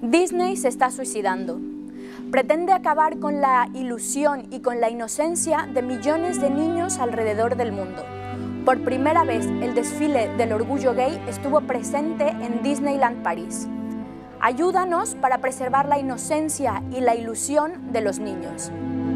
Disney se está suicidando. Pretende acabar con la ilusión y con la inocencia de millones de niños alrededor del mundo. Por primera vez, el desfile del orgullo gay estuvo presente en Disneyland París. Ayúdanos para preservar la inocencia y la ilusión de los niños.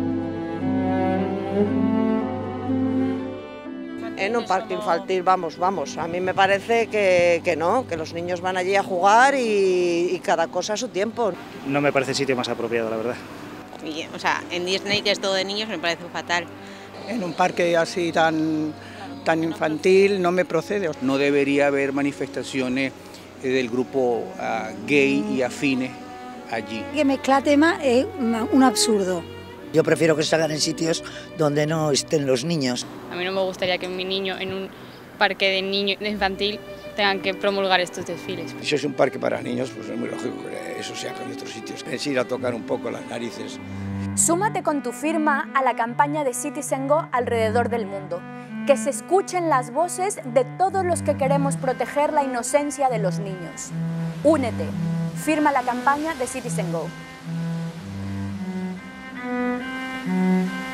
En un parque infantil, vamos, a mí me parece que no, que los niños van allí a jugar y cada cosa a su tiempo. No me parece el sitio más apropiado, la verdad. O sea, en Disney, que es todo de niños, me parece fatal. En un parque así tan infantil no me procede. No debería haber manifestaciones del grupo gay y afines allí. Que mezclar temas es un absurdo. Yo prefiero que se hagan en sitios donde no estén los niños. A mí no me gustaría que mi niño en un parque de niños infantil tengan que promulgar estos desfiles. Si es un parque para niños, pues es muy lógico que eso se haga en otros sitios. Es ir a tocar un poco las narices. Súmate con tu firma a la campaña de Citizen Go alrededor del mundo. Que se escuchen las voces de todos los que queremos proteger la inocencia de los niños. Únete. Firma la campaña de Citizen Go.